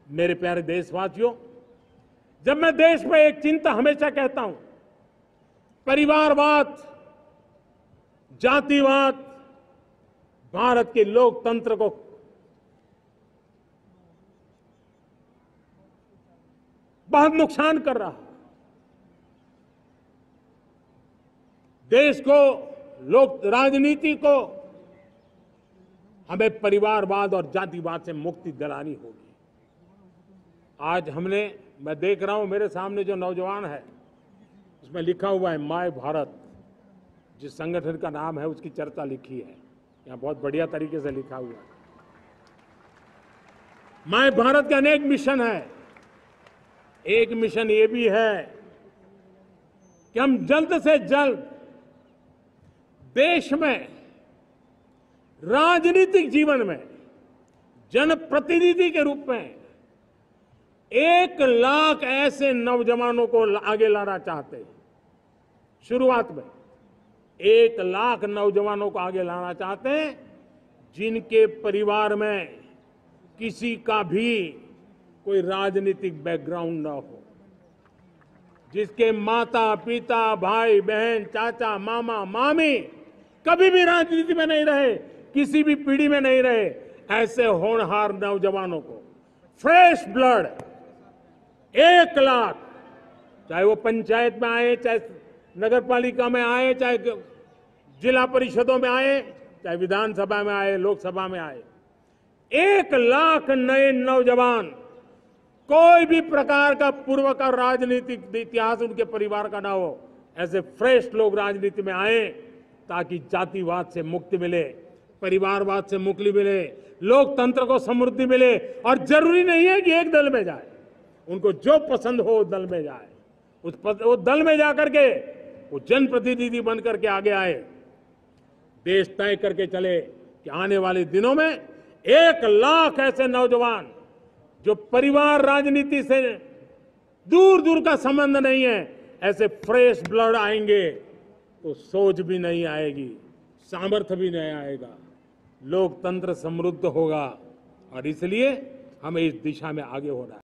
मेरे प्यारे देशवासियों, जब मैं देश में एक चिंता हमेशा कहता हूं, परिवारवाद, जातिवाद भारत के लोकतंत्र को बहुत नुकसान कर रहा है। देश को, लोक राजनीति को हमें परिवारवाद और जातिवाद से मुक्ति दिलानी होगी। आज मैं देख रहा हूं मेरे सामने जो नौजवान है, उसमें लिखा हुआ है माय भारत, जिस संगठन का नाम है उसकी चर्चा लिखी है, यहां बहुत बढ़िया तरीके से लिखा हुआ है। माय भारत के अनेक मिशन है। एक मिशन ये भी है कि हम जल्द से जल्द देश में राजनीतिक जीवन में जनप्रतिनिधि के रूप में 1 लाख ऐसे नौजवानों को आगे लाना चाहते हैं। शुरुआत में 1 लाख नौजवानों को आगे लाना चाहते हैं, जिनके परिवार में किसी का भी कोई राजनीतिक बैकग्राउंड न हो, जिसके माता पिता भाई बहन चाचा मामा मामी कभी भी राजनीति में नहीं रहे, किसी भी पीढ़ी में नहीं रहे, ऐसे होनहार नौजवानों को फ्रेश ब्लड 1 लाख, चाहे वो पंचायत में आए, चाहे नगर पालिका में आए, चाहे जिला परिषदों में आए, चाहे विधानसभा में आए, लोकसभा में आए, 1 लाख नए नौजवान, कोई भी प्रकार का पूर्व का राजनीतिक इतिहास उनके परिवार का ना हो, ऐसे फ्रेश लोग राजनीति में आए ताकि जातिवाद से मुक्ति मिले, परिवारवाद से मुक्ति मिले, लोकतंत्र को समृद्धि मिले। और जरूरी नहीं है कि एक दल में जाए, उनको जो पसंद हो उस दल में जाए, वो दल में जाकर के वो जनप्रतिनिधि बन करके आगे आए। देश तय करके चले कि आने वाले दिनों में 1 लाख ऐसे नौजवान जो परिवार राजनीति से दूर दूर का संबंध नहीं है, ऐसे फ्रेश ब्लड आएंगे तो सोच भी नहीं आएगी, सामर्थ्य भी नहीं आएगा, लोकतंत्र समृद्ध होगा। और इसलिए हमें इस दिशा में आगे होना है।